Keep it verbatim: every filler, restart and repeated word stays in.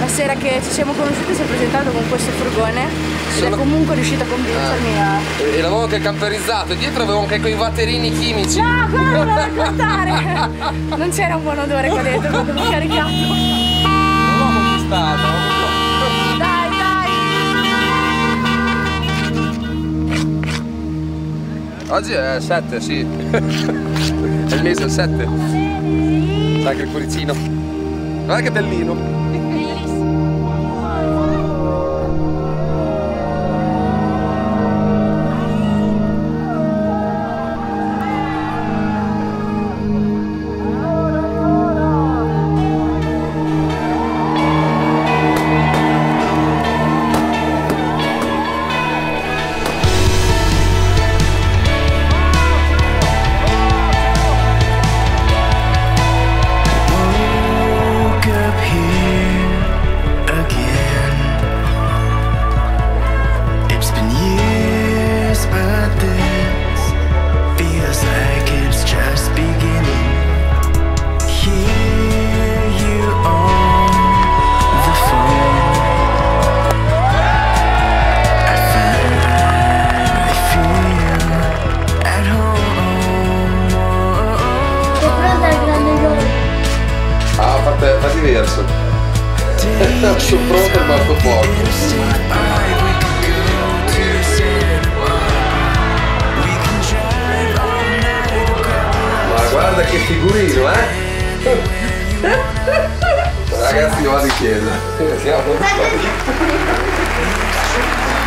sera che ci siamo conosciuti si è presentato con questo furgone ed Sono... è comunque riuscito a convincermi ah. a... E l'avevamo anche camperizzato, dietro avevo anche quei batterini chimici. No, quello non lo raccontare! Non c'era un buon odore qua dentro quando mi ho caricato. Non l'ho conquistato. Dai, dai! Oggi è sette, sì. È il mese, il sette. C'è anche il cuoricino. Guarda che bellino. Fa diverso. Sono pronto ma sto forte. Ma guarda che figurino, eh? Ragazzi, io vado in chiesa.